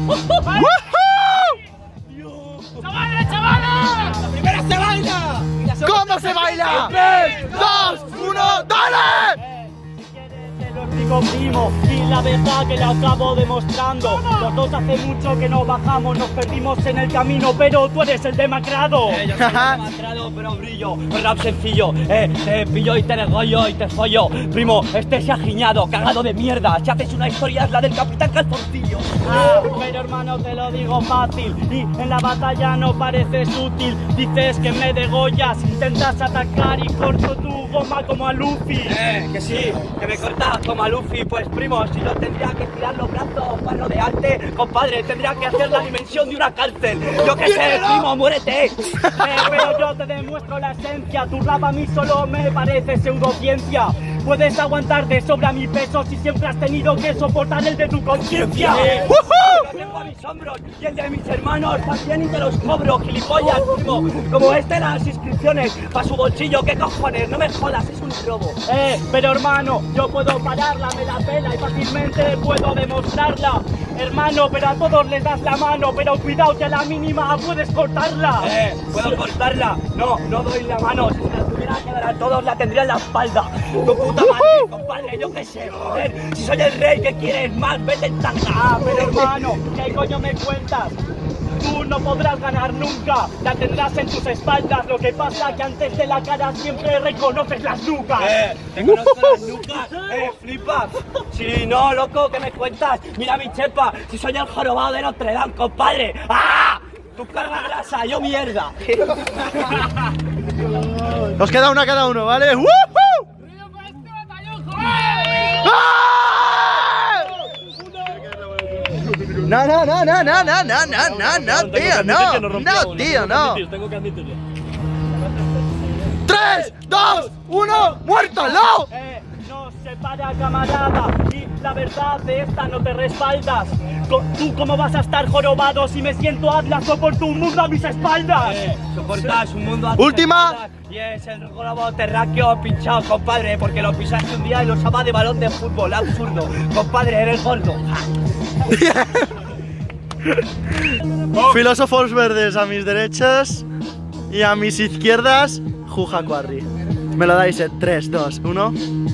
¡Chavales, chavales! ¡La primera se baila! ¿Cómo se baila? 3, 2, 1, ¡dale! Si quieres te lo explico, primo, y la verdad que lo acabo demostrando. Los dos hace mucho que nos bajamos, nos perdimos en el camino, pero tú eres el demacrado. Yo soy el demacrado, pero brillo, rap sencillo. Te pillo y te degollo y te follo. Primo, este se ha giñado, cagado de mierda. Si haces una historia es la del Capitán Calzoncillo. Ah, pero hermano, te lo digo fácil, y en la batalla no pareces útil. Dices que me degollas, intentas atacar y corto tu goma como a Luffy. Que sí, que me cortas como a Luffy. Pues primo, si no tendría que tirar los brazos para rodearte, compadre, tendría que hacer la dimensión de una cárcel. Yo qué sé, primo, muérete. Pero yo te demuestro la esencia, tu rap a mí solo me parece pseudociencia. Puedes aguantar de sobra mi peso si siempre has tenido que soportar el de tu conciencia. Lo tengo a mis hombros y el de mis hermanos también y te los cobro, gilipollas, primo. Como las inscripciones para su bolsillo, ¿qué cojones? No me jodas, es un robo. Pero hermano, yo puedo pararla, me la pela y fácilmente puedo demostrarla. Hermano, pero a todos les das la mano, pero cuidado que a la mínima puedes cortarla. ¿Puedo cortarla? No, no doy la mano. Si se la tuviera que dar a todos, la tendría en la espalda. Tu puta madre, compadre, yo qué sé, joder. Si soy el rey, ¿qué quieres más? Vete en tanga. Pero hermano, ¿qué coño me cuentas? Tú no podrás ganar nunca, la tendrás en tus espaldas. Lo que pasa que antes de la cara siempre reconoces las nucas. ¿Te conozco las nucas? Flipas. Si no, loco, ¿qué me cuentas? Mira mi chepa, si soy el jorobado de Notre Dame, compadre. ¡Ah! Tu carga grasa, yo mierda. Os queda una cada uno, ¿vale? No, no, no, no, no, no, no, no, no, tío, no, tío, no. Tengo que admitirlo. 3, 2, 1, ¡muértalo! No se para, camarada, y la verdad de esta no te respaldas. ¿Tú cómo vas a estar jorobado si me siento Atlas o por tu mundo a mis espaldas? Soportas un mundo a Última. Y es el globo terráqueo pinchado, compadre, porque lo pisaste un día y lo usaba de balón de fútbol, absurdo. Compadre, eres gordo. Filósofos verdes a mis derechas y a mis izquierdas, Juja Quarry. Me lo dais en 3, 2, 1.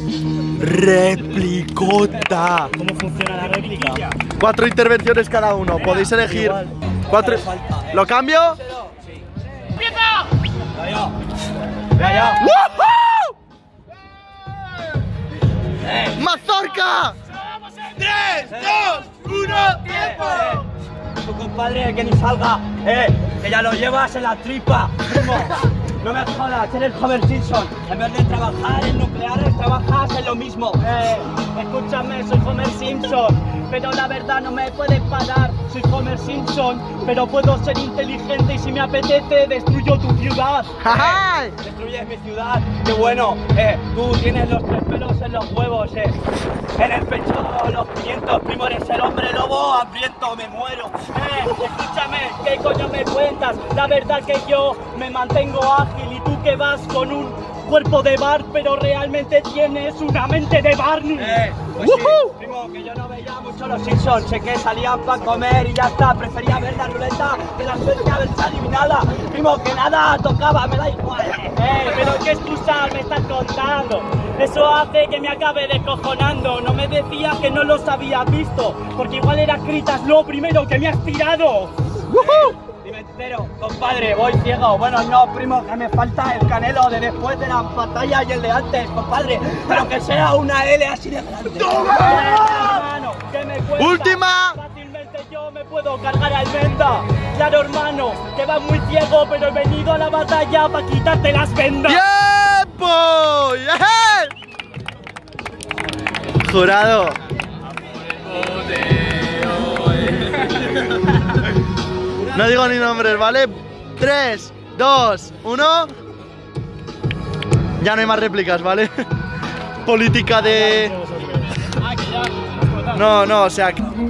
Replicota. ¿Cómo funciona la réplica? 4 intervenciones cada uno. Podéis elegir 4. ¿Lo cambio? ¡Empieza! Ya. ¡Woohoo! ¡Mazorca! 3, 2, 1, tiempo. Tu compadre, que ni salga, que ya lo llevas en la tripa, primo. No me jodas, eres Homer Simpson. En vez de trabajar en nucleares, trabajas en lo mismo. Escúchame, soy Homer Simpson, pero la verdad no me puedes parar. Soy Homer Simpson, pero puedo ser inteligente y si me apetece destruyo tu ciudad. Destruyes mi ciudad, qué bueno. Tú tienes los 3 pelos en los huevos, en el pecho los 500, primo, eres el hombre lobo hambriento, me muero. Escúchame, ¿qué coño me cuentas? La verdad que yo me mantengo ágil y tú que vas con un cuerpo de bar, pero realmente tienes una mente de Barney. Pues sí, primo, que yo no veía mucho los Simpsons, sé que salían para comer y ya está, prefería ver la ruleta de la suerte a verse adivinada. Primo, que nada tocaba, me da igual. Pero qué excusa me estás contando, eso hace que me acabe descojonando. No me decías que no los habías visto, porque igual era Critas lo primero que me has tirado. Dime entero, compadre, voy ciego. Bueno, no, primo, que me falta el Canelo de después de la batalla y el de antes, compadre. Pero que sea una L así de grande. Hermano, ¿qué me cuentas? ¡Última! Fácilmente yo me puedo cargar al Menda. Claro, hermano, que vas muy ciego, pero he venido a la batalla para quitarte las vendas. ¡Tiempo! ¡Yeah! Jurado. No digo ni nombres, ¿vale? 3, 2, 1. Ya no hay más réplicas, ¿vale? Política de... No, o sea...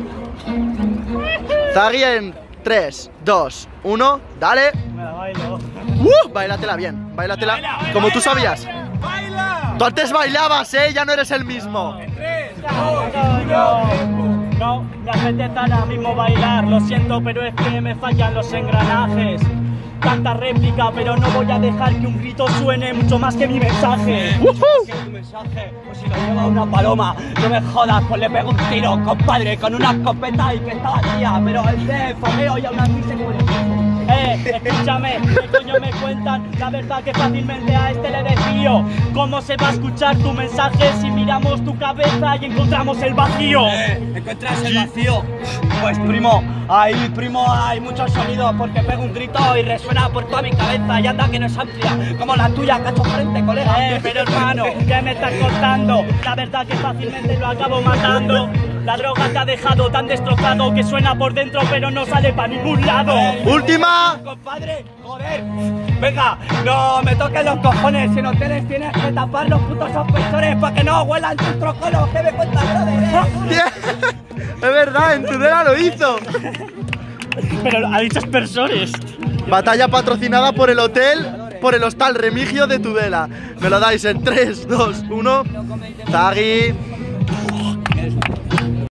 Zagui en 3, 2, 1, dale. Me la bailo. Bailatela bien, bailatela como tú sabías. ¡Baila! Tú antes bailabas, ya no eres el mismo. 3, 2, 1, No, me apetece ahora mismo bailar, lo siento, pero es que me fallan los engranajes. Tanta réplica, pero no voy a dejar que un grito suene mucho más que mi mensaje. ¿Qué es tu mensaje? Pues si lo lleva una paloma, no me jodas, pues le pego un tiro, compadre, con una escopeta y que está vacía, pero el de fogueo y aún así se muere. Escúchame, ¿qué coño me cuentan? La verdad que fácilmente a este le desvío. ¿Cómo se va a escuchar tu mensaje si miramos tu cabeza y encontramos el vacío? ¿Encuentras el vacío? Pues primo, hay muchos sonidos porque pego un grito y resuena por toda mi cabeza y anda que no es amplia, como la tuya, cacho frente, colega. Pero hermano, ¿qué me estás contando? La verdad que fácilmente lo acabo matando. La droga te ha dejado tan destrozado que suena por dentro pero no sale para ningún lado. ¡Última! Compadre, joder. Venga, no me toques los cojones. En hoteles tienes que tapar los putos aspersores para que no huelan tus trocolos. ¿Qué me cuentas, brother? Es verdad, en Tudela lo hizo. Pero ha dicho aspersores. Batalla patrocinada por el hotel, por el hostal Remigio de Tudela. Me lo dais en 3, 2, 1. Zagui.